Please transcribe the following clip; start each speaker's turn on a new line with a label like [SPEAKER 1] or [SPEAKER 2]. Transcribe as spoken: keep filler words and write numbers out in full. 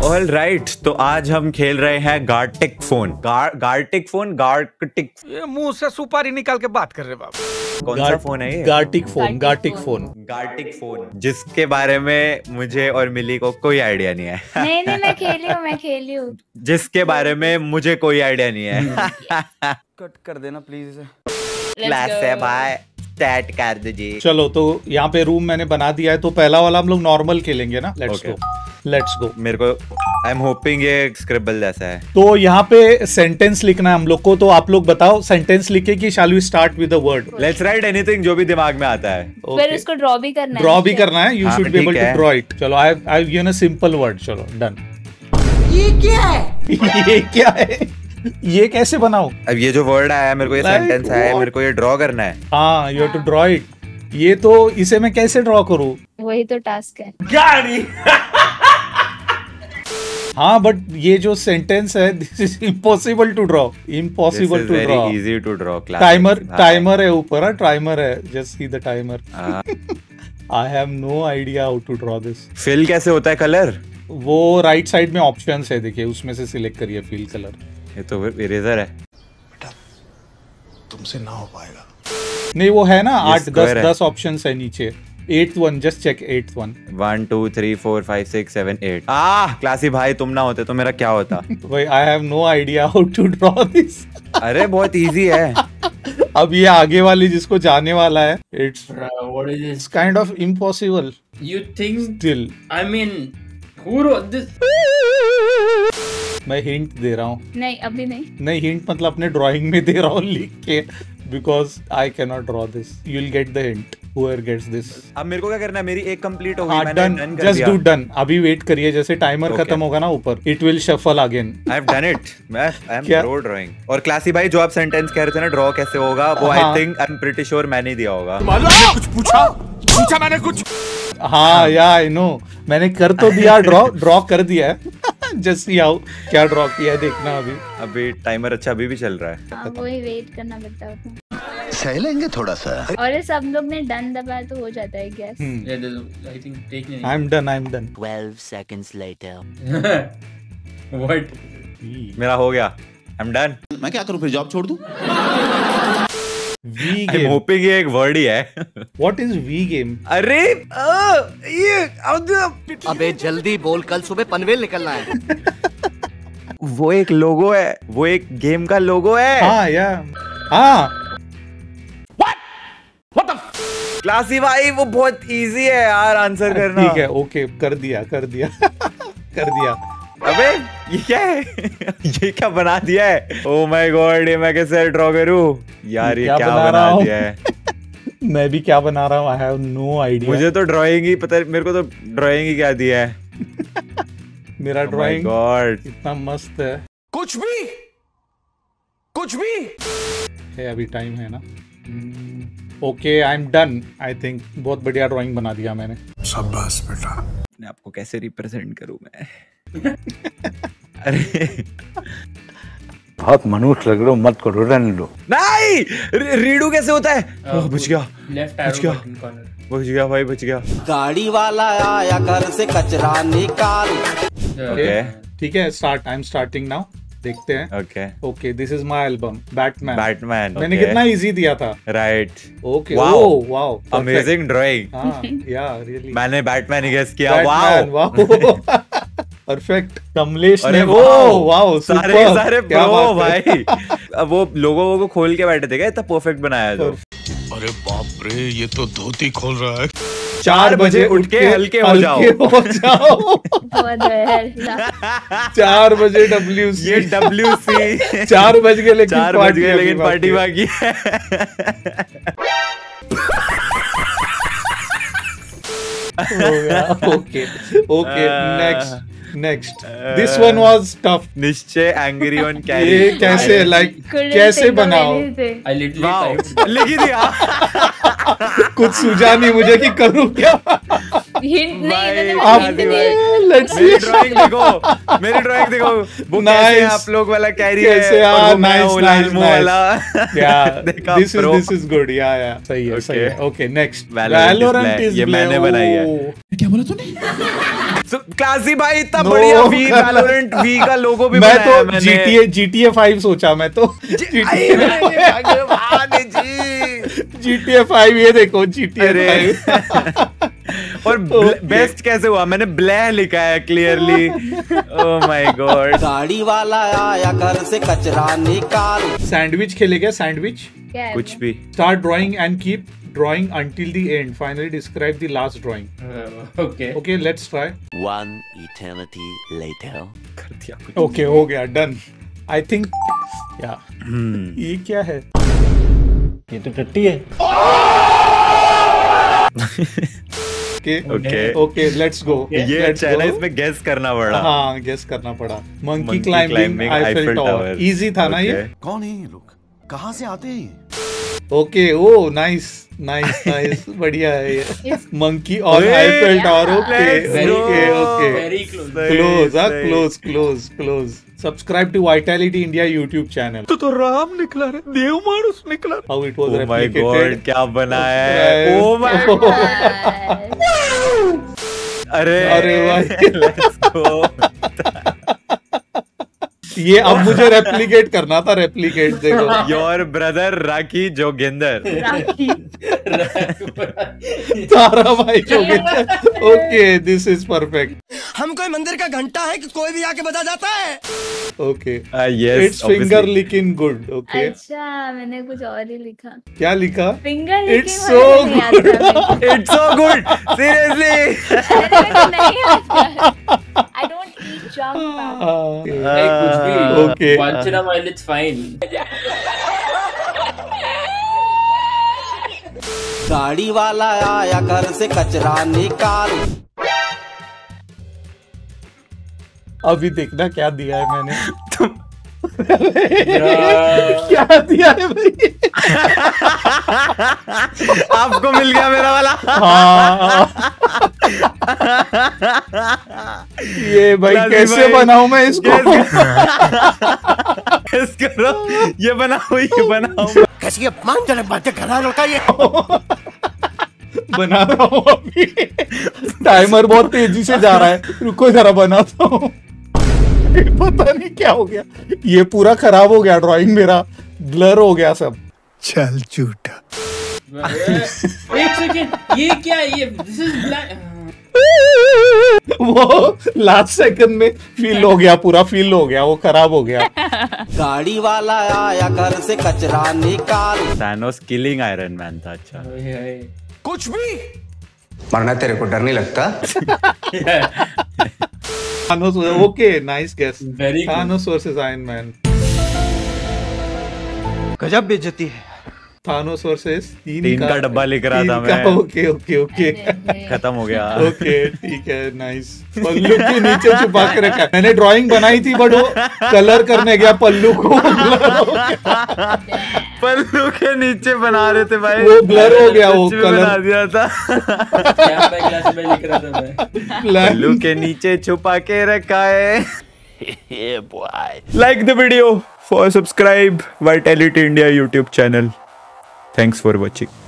[SPEAKER 1] All right, तो आज हम खेल रहे हैं गार्टिक फोन। गार, गार्टिक फोन गार्टिक
[SPEAKER 2] ये मुंह से सुपारी निकाल के बात कर रहे बाबू।
[SPEAKER 1] कौन सा फोन है ये?
[SPEAKER 3] Gartic phone. Gartic phone
[SPEAKER 1] Gartic phone जिसके बारे में मुझे और मिली को कोई आइडिया नहीं है।
[SPEAKER 4] नहीं नहीं मैं खेली हूँ मैं खेली हूँ
[SPEAKER 1] जिसके बारे में मुझे कोई आइडिया नहीं है।
[SPEAKER 2] कट कर देना प्लीज इसे।
[SPEAKER 1] क्लास है भाई, स्टार्ट कर दीजिए।
[SPEAKER 3] चलो तो यहाँ पे रूम मैंने बना दिया है, तो पहला वाला हम लोग नॉर्मल खेलेंगे ना। Let's go let's go.
[SPEAKER 1] मेरे को आई एम होपिंग ये स्क्रिबल जैसा है।
[SPEAKER 3] तो यहाँ पे सेंटेंस लिखना है हम लोग को, तो आप लोग बताओ सेंटेंस लिखे कि shall we start with the word.
[SPEAKER 1] Let's write anything जो भी दिमाग में आता है।
[SPEAKER 4] फिर उसको ड्रॉ भी करना है।
[SPEAKER 3] ड्रॉ भी करना है, यू
[SPEAKER 1] हाँ,
[SPEAKER 3] शुड बी एबल
[SPEAKER 1] ठीक
[SPEAKER 3] टू
[SPEAKER 1] है।
[SPEAKER 3] Draw it. चलो I I have given a simple word. चलो डन।
[SPEAKER 5] ये क्या है?
[SPEAKER 3] ये क्या है? ये कैसे बनाऊं?
[SPEAKER 1] अब ये जो वर्ड आया है मेरे को, ये
[SPEAKER 3] Like
[SPEAKER 1] सेंटेंस आया है
[SPEAKER 3] what?
[SPEAKER 1] मेरे को, ये ड्रॉ करना है।
[SPEAKER 3] हाँ you have to draw it. ये तो इसे मैं कैसे ड्रॉ करूं?
[SPEAKER 4] वही तो टास्क है।
[SPEAKER 3] हाँ बट ये जो सेंटेंस है this is impossible to draw. Impossible to draw.
[SPEAKER 1] Very easy to draw.
[SPEAKER 3] Timer timer है ऊपर। हाँ टाइमर है, just see the timer. I have no idea how to draw this.
[SPEAKER 1] Fill कैसे होता है कलर?
[SPEAKER 3] वो राइट साइड में options है, देखिए उसमें से सिलेक्ट करिए फिल कलर।
[SPEAKER 1] ये तो इरेजर है।
[SPEAKER 5] बेटा तुमसे ना हो पाएगा।
[SPEAKER 3] नहीं वो है ना आठ दस
[SPEAKER 1] square है।
[SPEAKER 3] दस ऑप्शंस है नीचे। Eighth one, just check eighth one.
[SPEAKER 1] One two three four five six seven eight. Ah classy भाई, तुम ना होते तो मेरा क्या होता?
[SPEAKER 3] भाई I have no idea how to draw this.
[SPEAKER 1] अरे बहुत इजी है।
[SPEAKER 3] अब ये आगे वाली जिसको जाने वाला है, it's
[SPEAKER 6] What is this?
[SPEAKER 3] It's kind of impossible
[SPEAKER 6] You think?
[SPEAKER 3] Still.
[SPEAKER 6] I mean, who wrote this?
[SPEAKER 3] मैं हिंट दे रहा हूँ।
[SPEAKER 4] नहीं अभी नहीं।
[SPEAKER 3] नहीं हिंट मतलब अपने ड्राइंग में दे रहा हूँ लिख के, because I can not draw this. You will get the hint whoever gets this।
[SPEAKER 1] अब मेरे को क्या करना है? मेरी एक कंप्लीट हो गई,
[SPEAKER 3] हाँ
[SPEAKER 1] मैंने
[SPEAKER 3] डन,
[SPEAKER 1] डन कर
[SPEAKER 3] जस्ट
[SPEAKER 1] दिया।
[SPEAKER 3] Do done. अभी वेट करिए, जैसे टाइमर
[SPEAKER 1] Okay.
[SPEAKER 3] खत्म होगा ना ऊपर, it will shuffle again.
[SPEAKER 1] I have done it. मैं आई एम
[SPEAKER 3] क्या?
[SPEAKER 1] Pro drawing. और क्लासी भाई जो आप सेंटेंस कह रहे थे ना ड्रॉ कैसे होगा, वो आई
[SPEAKER 3] हाँ।
[SPEAKER 1] Think I am pretty sure मैंने ही दिया होगा।
[SPEAKER 2] कुछ पूछा पूछा मैंने कुछ।
[SPEAKER 3] हाँ या आई नो, मैंने कर तो दिया, ड्रॉ ड्रॉ कर दिया है। जस्ट सी हाउ क्या ड्रॉ किया है देखना अभी।
[SPEAKER 1] अभी टाइमर अच्छा अभी भी चल रहा है।
[SPEAKER 4] हाँ वही वेट करना पड़ता है उतना।
[SPEAKER 5] सह लेंगे थोड़ा सा।
[SPEAKER 4] और ये सब लोग ने डन दबाया तो हो जाता है guess.
[SPEAKER 6] Yeah, there's, I think taking.
[SPEAKER 3] I am done I am done.
[SPEAKER 7] Twelve seconds later.
[SPEAKER 6] What?
[SPEAKER 1] मेरा हो गया। I am done.
[SPEAKER 5] मैं क्या करूं फिर, जॉब छोड़ दूं?
[SPEAKER 3] We
[SPEAKER 1] I am
[SPEAKER 3] game.
[SPEAKER 1] Hoping ये एक वर्ड ही है।
[SPEAKER 3] What is we game?
[SPEAKER 1] अरे आ, ये
[SPEAKER 7] अबे जल्दी बोल, कल सुबह पनवेल निकलना है।
[SPEAKER 1] वो एक लोगो है, वो एक गेम का लोगो है।
[SPEAKER 3] हाँ या हाँ
[SPEAKER 1] क्लासी भाई वो बहुत इजी है यार आंसर करना।
[SPEAKER 3] ठीक है ओके, कर दिया कर दिया कर दिया।
[SPEAKER 1] अबे ये क्या है? ये क्या बना दिया है? ओ माय गॉड, ये मैं कैसे ड्रॉ करूं यार? ये
[SPEAKER 3] क्या
[SPEAKER 1] क्या
[SPEAKER 3] बना
[SPEAKER 1] बना
[SPEAKER 3] रहा हूं?
[SPEAKER 1] दिया है?
[SPEAKER 3] मैं भी क्या बना रहा हूँ, आई हैव नो आइडिया।
[SPEAKER 1] मुझे तो ड्राइंग ही पता, मेरे को तो ड्राइंग ही क्या दिया है।
[SPEAKER 3] मेरा ड्राइंग
[SPEAKER 1] गॉड
[SPEAKER 3] इतना मस्त है।
[SPEAKER 2] कुछ भी कुछ भी
[SPEAKER 3] है, अभी टाइम है ना। Okay I am done. I think बहुत बढ़िया ड्राइंग बना दिया मैंने।
[SPEAKER 5] शाबाश बेटा।
[SPEAKER 1] मैं आपको कैसे रिप्रेजेंट करूं मैं? अरे
[SPEAKER 8] बहुत मनुष्य लग रहे हो, मत करो, रहने दो।
[SPEAKER 1] नहीं, री- रीडू कैसे होता है?
[SPEAKER 6] Uh,
[SPEAKER 1] ओह, बच गया
[SPEAKER 6] Left
[SPEAKER 1] बच
[SPEAKER 6] arrow
[SPEAKER 1] गया।
[SPEAKER 6] button corner.
[SPEAKER 1] बच गया भाई, बच गया।
[SPEAKER 7] गाड़ी वाला आया घर से कचरा निकाल।
[SPEAKER 6] Yeah.
[SPEAKER 1] ओके
[SPEAKER 3] ठीक है start. I am starting now. देखते हैं।
[SPEAKER 1] Okay
[SPEAKER 3] okay this is my album Batman.
[SPEAKER 1] Batman.
[SPEAKER 3] मैंने कितना इजी दिया था।
[SPEAKER 1] Right.
[SPEAKER 3] Okay
[SPEAKER 1] Wow.
[SPEAKER 3] Oh wow
[SPEAKER 1] amazing drawing.
[SPEAKER 3] हाँ या रियली
[SPEAKER 1] मैंने बैटमैन ही गेस किया। Wow
[SPEAKER 3] wow perfect. कमलेश
[SPEAKER 1] अरे
[SPEAKER 3] ने
[SPEAKER 1] वाओ,
[SPEAKER 3] ओ वाओ
[SPEAKER 1] सारे सारे प्रो भाई। अब वो लोगों को खोल के बैठे थे क्या? इतना परफेक्ट बनाया तो।
[SPEAKER 5] अरे बाप रे, ये तो धोती खोल रहा है।
[SPEAKER 3] चार बजे उठ के
[SPEAKER 1] हल्के हो जाओ।
[SPEAKER 3] हो जाओ।
[SPEAKER 4] बहुत है।
[SPEAKER 3] चार बजे डब्ल्यू सी।
[SPEAKER 1] ये डब्ल्यू सी।
[SPEAKER 3] चार बज गए लेकिन
[SPEAKER 1] चार बज गए लेकिन पार्टी बाकी है।
[SPEAKER 3] Okay okay next next this one was tough.
[SPEAKER 1] Nishchay angry on carry.
[SPEAKER 3] ये कैसे लाइक
[SPEAKER 4] Couldn't
[SPEAKER 3] कैसे
[SPEAKER 4] think of
[SPEAKER 3] बनाओ?
[SPEAKER 4] anything.
[SPEAKER 6] I literally
[SPEAKER 1] wow,
[SPEAKER 6] typed.
[SPEAKER 1] लिख ही दिया।
[SPEAKER 3] कुछ सूझा नहीं मुझे कि करूं क्या।
[SPEAKER 4] हिंट नहीं
[SPEAKER 1] भाई,
[SPEAKER 4] मैंने
[SPEAKER 3] आप
[SPEAKER 4] हिंट दिए।
[SPEAKER 3] लेट्स
[SPEAKER 1] मेरी ड्राइंग देखो, मेरी ड्राइंग देखो। वो कैसे
[SPEAKER 3] Nice.
[SPEAKER 1] आप लोग वाला कैरी
[SPEAKER 3] कैसे?
[SPEAKER 1] है और
[SPEAKER 3] हाँ,
[SPEAKER 1] वो मैं
[SPEAKER 3] nice,
[SPEAKER 1] वो
[SPEAKER 3] nice,
[SPEAKER 1] लालमो
[SPEAKER 3] nice.
[SPEAKER 1] वाला।
[SPEAKER 3] या
[SPEAKER 1] देखा
[SPEAKER 3] this is
[SPEAKER 1] pro।
[SPEAKER 3] This is good yeah yeah सही है सही है।
[SPEAKER 1] Okay.
[SPEAKER 3] Okay next
[SPEAKER 1] Valorant is
[SPEAKER 3] Valorant
[SPEAKER 1] black.
[SPEAKER 3] Is
[SPEAKER 1] ये मैंने बनाई है।
[SPEAKER 5] क्या बोला तूने?
[SPEAKER 1] क्लासी भाई इतना
[SPEAKER 3] No,
[SPEAKER 1] बढ़िया वी
[SPEAKER 3] गलत।
[SPEAKER 1] वैलोरेंट वी का लोगो भी
[SPEAKER 3] मैं
[SPEAKER 1] बनाया
[SPEAKER 3] तो
[SPEAKER 1] मैंने।
[SPEAKER 3] जीटीए जीटीए फाइव सोचा मैं तो
[SPEAKER 1] आई मेरे भगवान जी।
[SPEAKER 3] जीटीए फाइव ये देखो जीटीए
[SPEAKER 1] अरे।
[SPEAKER 3] फाइव
[SPEAKER 1] और बेस्ट कैसे हुआ, मैंने ब्लैह लिखा है क्लियरली। Oh my God.
[SPEAKER 7] गाड़ी वाला आया घर से कचरा निकाल।
[SPEAKER 3] सैंडविच खेलेगा सैंडविच
[SPEAKER 4] क्या है
[SPEAKER 1] कुछ
[SPEAKER 4] वो?
[SPEAKER 1] भी।
[SPEAKER 3] Start drawing and keep drawing until the end. Finally describe the last drawing.
[SPEAKER 6] Uh, okay.
[SPEAKER 3] Okay, let's try.
[SPEAKER 7] One eternity later.
[SPEAKER 1] कर दिया कुछ।
[SPEAKER 3] Okay, हो गया डन। I think yeah. ये क्या है?
[SPEAKER 8] ये तो टट्टी है।
[SPEAKER 3] Okay,
[SPEAKER 1] Okay.
[SPEAKER 3] okay, let's go.
[SPEAKER 1] ये
[SPEAKER 3] Let's
[SPEAKER 1] अच्छा है ना,
[SPEAKER 3] go.
[SPEAKER 1] इसमें गेस करना पड़ा।
[SPEAKER 3] हाँ गेस करना पड़ा। Monkey
[SPEAKER 1] Monkey
[SPEAKER 3] climbing
[SPEAKER 1] climbing
[SPEAKER 3] Eiffel
[SPEAKER 1] Eiffel
[SPEAKER 3] tower.
[SPEAKER 1] Tower.
[SPEAKER 3] Easy था ना ये?
[SPEAKER 1] Okay.
[SPEAKER 2] कौन है ये लोग? कहाँ से आते हैं?
[SPEAKER 3] Okay oh nice nice nice बढ़िया है ये
[SPEAKER 4] Yes.
[SPEAKER 3] मंकी ऑन
[SPEAKER 1] ओए,
[SPEAKER 3] Eiffel tower okay
[SPEAKER 1] let's go.
[SPEAKER 3] Okay okay
[SPEAKER 6] Very close.
[SPEAKER 3] Close हाँ
[SPEAKER 1] सही।
[SPEAKER 3] Close close close subscribe to vitality India YouTube channel
[SPEAKER 2] तो तो राम निकला रे, देव मानुस निकला।
[SPEAKER 3] How it was
[SPEAKER 1] Oh my God,
[SPEAKER 3] replicated
[SPEAKER 1] क्या बना है। Oh my God. अरे
[SPEAKER 3] अरे भाई।
[SPEAKER 1] let's go.
[SPEAKER 3] ये अब मुझे रेप्लिकेट करना था रेप्लिकेट देखो
[SPEAKER 1] Your brother राखी जोगिंदर।
[SPEAKER 4] राखी।
[SPEAKER 3] तारा भाई ओके दिस इज परफेक्ट
[SPEAKER 7] हम कोई मंदिर का घंटा है कि कोई भी आके बजा जाता है।
[SPEAKER 3] Okay
[SPEAKER 1] Ah, yes,
[SPEAKER 3] it's finger
[SPEAKER 1] obviously.
[SPEAKER 3] Licking good okay
[SPEAKER 4] अच्छा मैंने कुछ और ही लिखा।
[SPEAKER 3] क्या लिखा
[SPEAKER 4] finger
[SPEAKER 3] It's so good.
[SPEAKER 1] It's so good. Seriously.
[SPEAKER 4] नहीं आता। I don't eat junk food.
[SPEAKER 6] Like, कुछ भी.
[SPEAKER 3] Okay.
[SPEAKER 6] Once in a while, it's fine.
[SPEAKER 7] गाड़ी वाला आया घर से कचरा निकाल।
[SPEAKER 3] अभी देखना क्या दिया है मैंने
[SPEAKER 6] Bruh.
[SPEAKER 3] क्या दिया है भाई
[SPEAKER 1] आपको मिल गया मेरा वाला।
[SPEAKER 3] हाँ ये भाई
[SPEAKER 1] लाजी
[SPEAKER 3] कैसे
[SPEAKER 1] भाई,
[SPEAKER 3] बनाऊं मैं इसको
[SPEAKER 1] Guess करो। ये बनाओ ये बनाओ।
[SPEAKER 7] कैसी अपमानजनक बातें कर रहा है लड़का ये।
[SPEAKER 3] बना रहा हूँ अभी टाइमर बहुत तेजी से जा रहा है रुको जरा बनाता हूँ पता नहीं क्या हो गया ये पूरा खराब हो गया ड्राइंग मेरा ब्लर हो गया सब
[SPEAKER 2] चल झूठा।
[SPEAKER 6] एक सेकेंड, ये क्या है? ये दिस इज ब्लैक।
[SPEAKER 3] वो लास्ट सेकंड में फील हो गया पूरा फील हो गया वो खराब हो गया
[SPEAKER 7] गाड़ी वाला आया घर से कचरा निकाल।
[SPEAKER 1] Thanos killing Iron Man था। अच्छा
[SPEAKER 2] कुछ भी।
[SPEAKER 9] मरना तेरे को डर नहीं लगता?
[SPEAKER 3] Thanos okay nice guess
[SPEAKER 6] Very good.
[SPEAKER 3] Thanos versus Iron Man
[SPEAKER 2] गजब बेइज्जती है।
[SPEAKER 3] Thanos वर्सेस तीन,
[SPEAKER 1] तीन का डब्बा लिख रहा
[SPEAKER 3] तीन
[SPEAKER 1] था
[SPEAKER 3] का,
[SPEAKER 1] मैं।
[SPEAKER 3] ओके ओके ओके
[SPEAKER 1] खत्म हो गया।
[SPEAKER 3] ओके ठीक है नाइस पल्लू के नीचे छुपा के रखा है। मैंने ड्राइंग बनाई थी बट वो कलर करने गया पल्लू को blur हो गया।
[SPEAKER 1] पल्लू के नीचे बना रहे थे भाई।
[SPEAKER 3] वो ब्लर हो गया वो
[SPEAKER 1] सच में बना
[SPEAKER 3] कलर
[SPEAKER 1] दिया था।
[SPEAKER 6] क्या मैं क्लास में लिख रहा था मैं।
[SPEAKER 1] पल्लू के नीचे छुपा के रखा है। Like the video for subscribe Vitality India YouTube channel. Thanks for watching.